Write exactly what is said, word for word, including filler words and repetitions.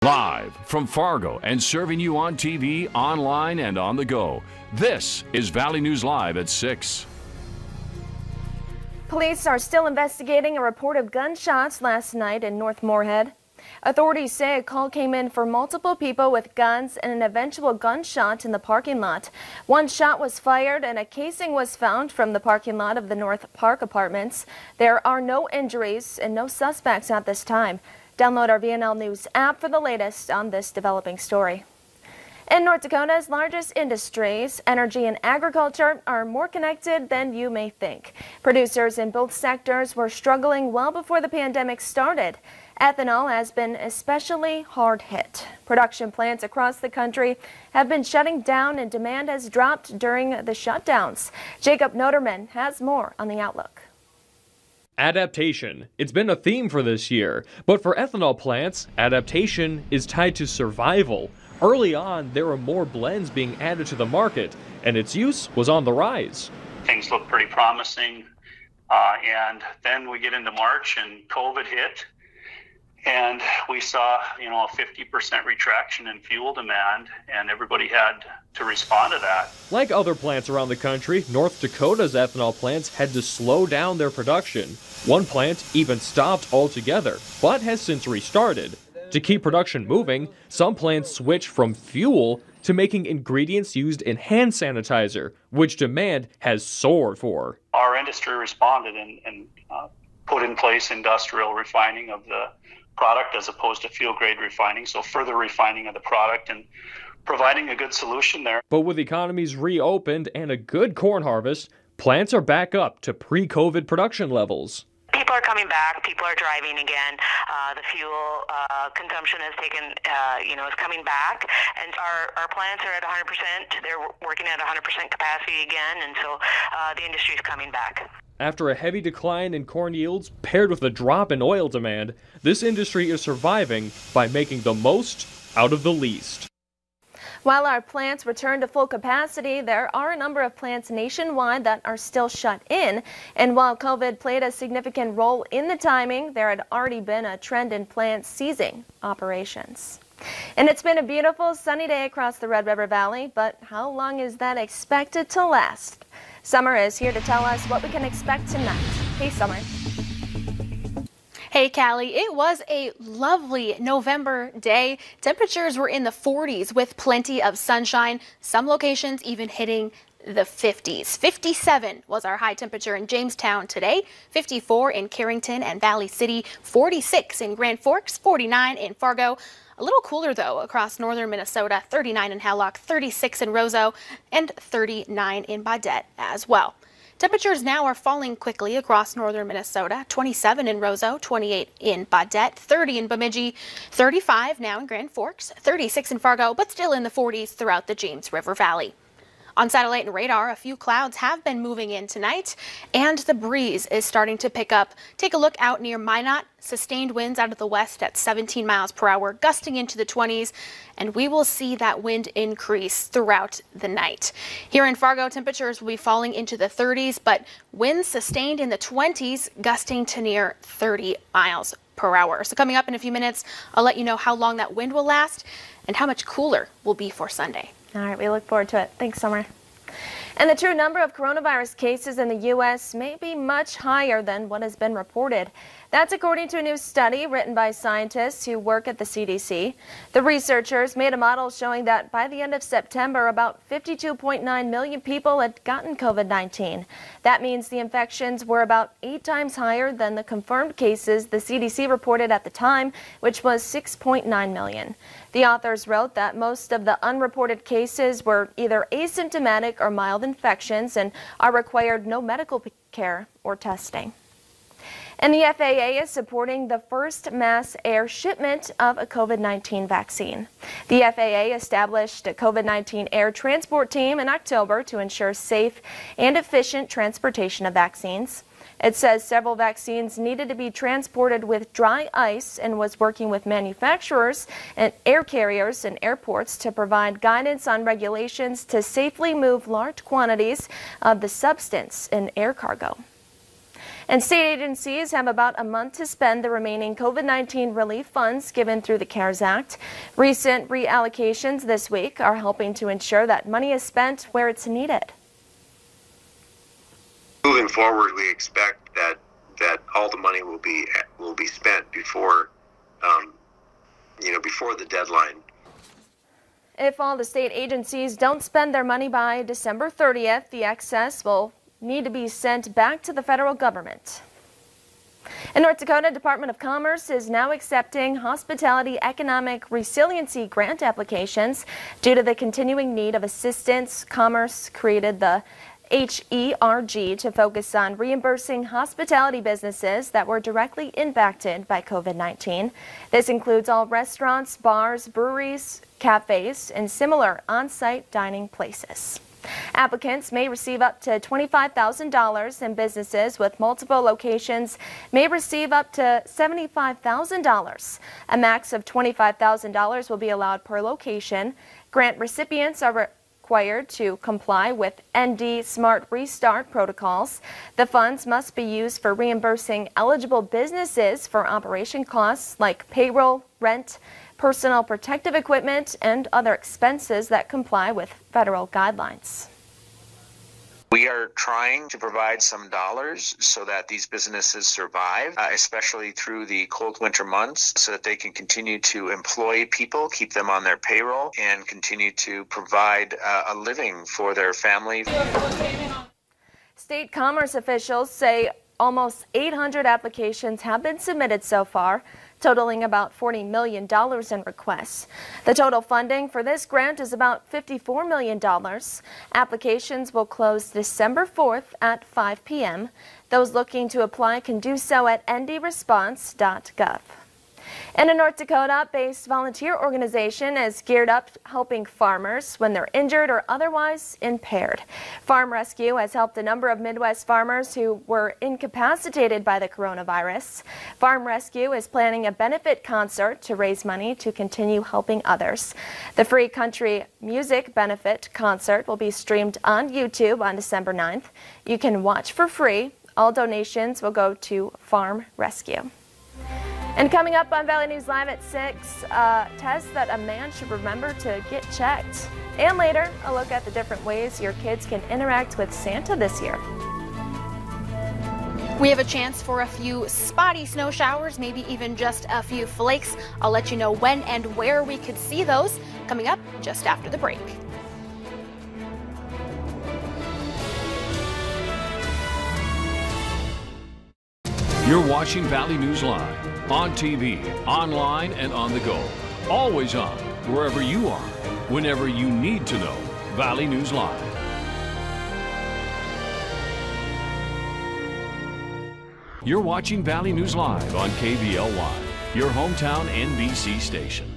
Live from Fargo and serving you on T V, online, and on the go. This is Valley News Live at six. Police are still investigating a report of gunshots last night in North Moorhead. Authorities say a call came in for multiple people with guns and an eventual gunshot in the parking lot. One shot was fired and a casing was found from the parking lot of the North Park Apartments. There are no injuries and no suspects at this time. Download our V N L News app for the latest on this developing story. In North Dakota's largest industries, energy and agriculture are more connected than you may think. Producers in both sectors were struggling well before the pandemic started. Ethanol has been especially hard hit. Production plants across the country have been shutting down and demand has dropped during the shutdowns. Jacob Noterman has more on the outlook. Adaptation. It's been a theme for this year, but for ethanol plants, adaptation is tied to survival. Early on, there were more blends being added to the market, and its use was on the rise. Things look pretty promising, uh, and then we get into March and COVID hit, and we saw, you know, a fifty percent retraction in fuel demand, and everybody had to respond to that. Like other plants around the country, North Dakota's ethanol plants had to slow down their production. One plant even stopped altogether, but has since restarted. To keep production moving, some plants switched from fuel to making ingredients used in hand sanitizer, which demand has soared for. Our industry responded and, and uh, put in place industrial refining of the product as opposed to fuel grade refining, so further refining of the product and providing a good solution there. But with economies reopened and a good corn harvest, plants are back up to pre-COVID production levels. People are coming back. People are driving again. Uh, the fuel uh, consumption has taken, uh, you know, is coming back, and our, our plants are at one hundred percent. They're working at one hundred percent capacity again, and so uh, the industry is coming back. After a heavy decline in corn yields paired with a drop in oil demand, this industry is surviving by making the most out of the least. While our plants return to full capacity, there are a number of plants nationwide that are still shut in. And while COVID played a significant role in the timing, there had already been a trend in plants ceasing operations. And it's been a beautiful sunny day across the Red River Valley, but how long is that expected to last? Summer is here to tell us what we can expect tonight. Hey, Summer. Hey, Callie, it was a lovely November day. Temperatures were in the forties with plenty of sunshine, some locations even hitting the fifties. fifty-seven was our high temperature in Jamestown today, fifty-four in Carrington and Valley City, forty-six in Grand Forks, forty-nine in Fargo. A little cooler, though, across northern Minnesota, thirty-nine in Hallock, thirty-six in Roseau, and thirty-nine in Baudette as well. Temperatures now are falling quickly across northern Minnesota, twenty-seven in Roseau, twenty-eight in Baudette, thirty in Bemidji, thirty-five now in Grand Forks, thirty-six in Fargo, but still in the forties throughout the James River Valley. On satellite and radar, a few clouds have been moving in tonight, and the breeze is starting to pick up. Take a look out near Minot. Sustained winds out of the west at seventeen miles per hour, gusting into the twenties, and we will see that wind increase throughout the night. Here in Fargo, temperatures will be falling into the thirties, but winds sustained in the twenties, gusting to near thirty miles per hour. So coming up in a few minutes, I'll let you know how long that wind will last and how much cooler will be for Sunday. All right, we look forward to it. Thanks, Summer. And the true number of coronavirus cases in the U S may be much higher than what has been reported. That's according to a new study written by scientists who work at the C D C. The researchers made a model showing that by the end of September, about fifty-two point nine million people had gotten COVID nineteen. That means the infections were about eight times higher than the confirmed cases the C D C reported at the time, which was six point nine million. The authors wrote that most of the unreported cases were either asymptomatic or mild infections and are required no medical care or testing. And the F A A is supporting the first mass air shipment of a COVID nineteen vaccine. The F A A established a COVID nineteen air transport team in October to ensure safe and efficient transportation of vaccines. It says several vaccines needed to be transported with dry ice and was working with manufacturers and air carriers and airports to provide guidance on regulations to safely move large quantities of the substance in air cargo. And state agencies have about a month to spend the remaining COVID nineteen relief funds given through the CARES Act. Recent reallocations this week are helping to ensure that money is spent where it's needed. Moving forward, we expect that that all the money will be will be spent before, um, you know, before the deadline. If all the state agencies don't spend their money by December thirtieth, the excess will need to be sent back to the federal government. In North Dakota, Department of Commerce is now accepting hospitality economic resiliency grant applications due to the continuing need of assistance. Commerce created the H E R G to focus on reimbursing hospitality businesses that were directly impacted by COVID nineteen. This includes all restaurants, bars, breweries, cafes, and similar on-site dining places. Applicants may receive up to twenty-five thousand dollars, and businesses with multiple locations may receive up to seventy-five thousand dollars. A max of twenty-five thousand dollars will be allowed per location. Grant recipients are required to comply with N D Smart Restart protocols. The funds must be used for reimbursing eligible businesses for operation costs like payroll, rent, personal protective equipment, and other expenses that comply with federal guidelines. We are trying to provide some dollars so that these businesses survive, uh, especially through the cold winter months, so that they can continue to employ people, keep them on their payroll, and continue to provide uh, a living for their family. State commerce officials say almost eight hundred applications have been submitted so far, totaling about forty million dollars in requests. The total funding for this grant is about fifty-four million dollars. Applications will close December fourth at five p m Those looking to apply can do so at n d response dot gov. And a North Dakota-based volunteer organization is geared up helping farmers when they're injured or otherwise impaired. Farm Rescue has helped a number of Midwest farmers who were incapacitated by the coronavirus. Farm Rescue is planning a benefit concert to raise money to continue helping others. The free country music benefit concert will be streamed on YouTube on December ninth. You can watch for free. All donations will go to Farm Rescue. And coming up on Valley News Live at six, a test that a man should remember to get checked. And later, a look at the different ways your kids can interact with Santa this year. We have a chance for a few spotty snow showers, maybe even just a few flakes. I'll let you know when and where we could see those coming up just after the break. You're watching Valley News Live on T V, online, and on the go. Always on, wherever you are, whenever you need to know. Valley News Live. You're watching Valley News Live on K V L Y, your hometown N B C station.